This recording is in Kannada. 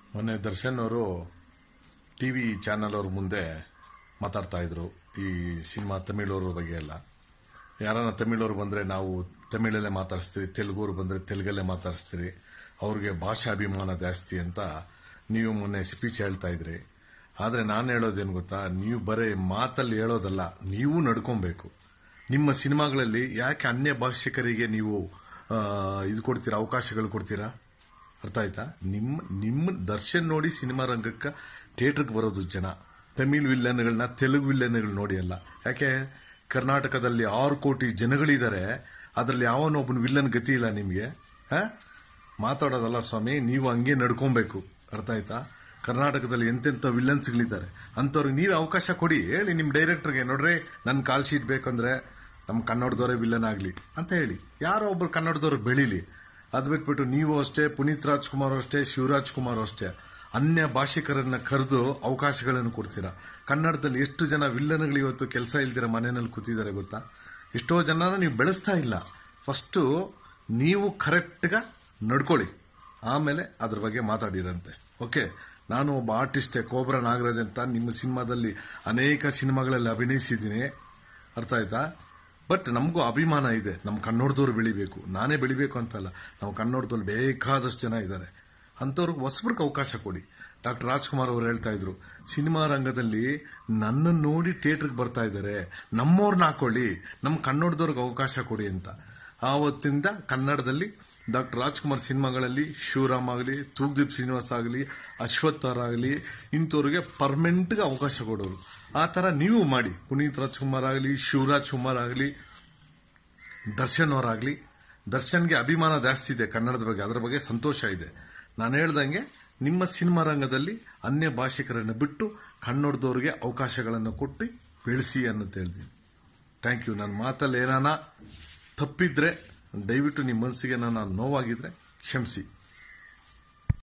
ಮೊನ್ನೆ ದರ್ಶನ್ ಅವರು ಟಿವಿ ಚಾನೆಲ್ ಅವ್ರ ಮುಂದೆ ಮಾತಾಡ್ತಾ ಇದ್ರು ಈ ಸಿನಿಮಾ ತಮಿಳವ್ರ ಬಗ್ಗೆ ಎಲ್ಲ. ಯಾರನ್ನ ತಮಿಳವ್ರು ಬಂದ್ರೆ ನಾವು ತಮಿಳಲ್ಲೇ ಮಾತಾಡಿಸ್ತೀರಿ, ತೆಲುಗೂರು ಬಂದ್ರೆ ತೆಲುಗಲ್ಲೇ ಮಾತಾಡಿಸ್ತೀರಿ, ಅವ್ರಿಗೆ ಭಾಷಾಭಿಮಾನ ಜಾಸ್ತಿ ಅಂತ ನೀವು ಮೊನ್ನೆ ಸ್ಪೀಚ್ ಹೇಳ್ತಾ ಇದ್ರಿ. ಆದ್ರೆ ನಾನು ಹೇಳೋದೇನು ಗೊತ್ತಾ, ನೀವು ಬರೀ ಮಾತಲ್ಲಿ ಹೇಳೋದಲ್ಲ, ನೀವು ನಡ್ಕೊಬೇಕು. ನಿಮ್ಮ ಸಿನಿಮಾಗಳಲ್ಲಿ ಯಾಕೆ ಅನ್ಯ ಭಾಷಿಕರಿಗೆ ನೀವು ಇದು ಕೊಡ್ತೀರಾ, ಅವಕಾಶಗಳು ಕೊಡ್ತೀರಾ? ಅರ್ಥ ಆಯ್ತಾ? ನಿಮ್ಮ ದರ್ಶನ್ ನೋಡಿ ಸಿನಿಮಾ ರಂಗಕ್ಕೆ ಥಿಯೇಟರ್ಗೆ ಬರೋದು ಜನ. ತಮಿಳ್ ವಿಲ್ಲನ್ಗಳನ್ನ ತೆಲುಗು ವಿಲ್ಲನ್ಗಳು ನೋಡಿ ಅಲ್ಲ. ಯಾಕೆ? ಕರ್ನಾಟಕದಲ್ಲಿ 6 ಕೋಟಿ ಜನಗಳಿದ್ದಾರೆ, ಅದರಲ್ಲಿ ಯಾವನೊಬ್ಬನ ವಿಲ್ಲನ್ ಗತಿ ಇಲ್ಲ ನಿಮಗೆ. ಮಾತಾಡೋದಲ್ಲ ಸ್ವಾಮಿ, ನೀವು ಹಂಗೆ ನಡ್ಕೊಬೇಕು. ಅರ್ಥ ಆಯ್ತಾ? ಕರ್ನಾಟಕದಲ್ಲಿ ಎಂತೆಂಥ ವಿಲ್ಲನ್ಸ್ಗಳಿದ್ದಾರೆ, ಅಂಥವ್ರಿಗೆ ನೀವೇ ಅವಕಾಶ ಕೊಡಿ. ಹೇಳಿ ನಿಮ್ಮ ಡೈರೆಕ್ಟರ್ಗೆ, ನೋಡ್ರಿ ನನ್ನ ಕಾಲ್ ಶೀಟ್ ಬೇಕಂದ್ರೆ ನಮ್ಮ ಕನ್ನಡದವರೇ ವಿಲ್ಲನ್ ಆಗಲಿ ಅಂತ ಹೇಳಿ. ಯಾರೋ ಒಬ್ರು ಕನ್ನಡದವ್ರು ಬೆಳೀಲಿ. ಅದು ಬಿಟ್ಬಿಟ್ಟು ನೀವು ಅಷ್ಟೇ, ಪುನೀತ್ ರಾಜ್ಕುಮಾರ್ ಅಷ್ಟೇ, ಶಿವರಾಜ್ ಕುಮಾರ್ ಅಷ್ಟೇ ಅನ್ಯ ಭಾಷಿಕರನ್ನ ಕರೆದು ಅವಕಾಶಗಳನ್ನು ಕೊಡ್ತೀರಾ. ಕನ್ನಡದಲ್ಲಿ ಎಷ್ಟು ಜನ ವಿಲ್ಲನ್ಗಳು ಇವತ್ತು ಕೆಲಸ ಇಲ್ದಿರ ಮನೆಯಲ್ಲಿ ಕೂತಿದ್ದಾರೆ ಗೊತ್ತಾ? ಎಷ್ಟೋ ಜನನ ನೀವು ಬೆಳೆಸ್ತಾ ಇಲ್ಲ. ಫಸ್ಟು ನೀವು ಕರೆಕ್ಟ್గా ನಡ್ಕೊಳ್ಳಿ, ಆಮೇಲೆ ಅದ್ರ ಬಗ್ಗೆ ಮಾತಾಡಿರಂತೆ. ಓಕೆ, ನಾನು ಒಬ್ಬ ಆರ್ಟಿಸ್ಟೇ, ಕೋಬ್ರಾ ನಾಗರಾಜ್ ಅಂತ. ನಿಮ್ಮ ಸಿನಿಮಾದಲ್ಲಿ ಅನೇಕ ಸಿನಿಮಾಗಳಲ್ಲಿ ಅಭಿನಯಿಸಿದ್ದೀನಿ. ಅರ್ಥ ಆಯ್ತಾ? ಬಟ್ ನಮಗೂ ಅಭಿಮಾನ ಇದೆ, ನಮ್ಮ ಕನ್ನಡದವ್ರು ಬೆಳಿಬೇಕು. ನಾನೇ ಬೆಳಿಬೇಕು ಅಂತಲ್ಲ, ನಮ್ಮ ಕನ್ನಡದಲ್ಲಿ ಬೇಕಾದಷ್ಟು ಜನ ಇದ್ದಾರೆ. ಅಂಥವ್ರಿಗೆ ಹೊಸಬ್ರಿಗೆ ಅವಕಾಶ ಕೊಡಿ. ಡಾಕ್ಟರ್ ರಾಜ್ಕುಮಾರ್ ಅವರು ಹೇಳ್ತಾ ಇದ್ರು, ಸಿನಿಮಾ ರಂಗದಲ್ಲಿ ನನ್ನನ್ನು ನೋಡಿ ಥಿಯೇಟರ್ಗೆ ಬರ್ತಾ ಇದ್ದಾರೆ, ನಮ್ಮವ್ರನ್ನ ಹಾಕೊಳ್ಳಿ, ನಮ್ಮ ಕನ್ನಡದವ್ರಿಗೆ ಅವಕಾಶ ಕೊಡಿ ಅಂತ. ಆವತ್ತಿಂದ ಕನ್ನಡದಲ್ಲಿ ಡಾಕ್ಟರ್ ರಾಜ್ಕುಮಾರ್ ಸಿನಿಮಾಗಳಲ್ಲಿ ಶಿವರಾಮ್ ಆಗಲಿ, ತೂಗ್ದೀಪ್ ಶ್ರೀನಿವಾಸ್ ಆಗಲಿ, ಅಶ್ವಥ್ ಆಗಲಿ, ಇಂಥವ್ರಿಗೆ ಪರ್ಮನೆಂಟ್ಗೆ ಅವಕಾಶ ಕೊಡೋರು. ಆ ತರ ನೀವು ಮಾಡಿ. ಪುನೀತ್ ರಾಜ್ಕುಮಾರ್ ಆಗಲಿ, ಶಿವರಾಜ್ ಕುಮಾರ್ ಆಗಲಿ, ದರ್ಶನ್ ಅವರಾಗಲಿ. ದರ್ಶನ್ಗೆ ಅಭಿಮಾನ ಜಾಸ್ತಿ ಇದೆ ಕನ್ನಡದ ಬಗ್ಗೆ, ಅದರ ಬಗ್ಗೆ ಸಂತೋಷ ಇದೆ. ನಾನು ಹೇಳ್ದಂಗೆ ನಿಮ್ಮ ಸಿನಿಮಾ ರಂಗದಲ್ಲಿ ಅನ್ಯ ಭಾಷಿಕರನ್ನು ಬಿಟ್ಟು ಕನ್ನಡದವ್ರಿಗೆ ಅವಕಾಶಗಳನ್ನು ಕೊಟ್ಟು ಬೆಳೆಸಿ ಅನ್ನೋದು ಹೇಳ್ತೀನಿ. Thank you. ನನ್ನ ಮಾತಲ್ಲಿ ಏನಾನ ತಪ್ಪಿದ್ರೆ ದಯವಿಟ್ಟು ನಿಮ್ಮ ಮನಸ್ಸಿಗೆ ನಾನು ನೋವಾಗಿದ್ರೆ ಕ್ಷಮಿಸಿ.